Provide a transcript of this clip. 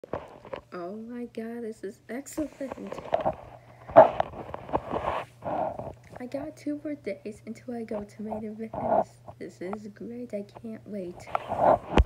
Oh my god, this is excellent. I got 2 more days until I go to main events. This is great, I can't wait.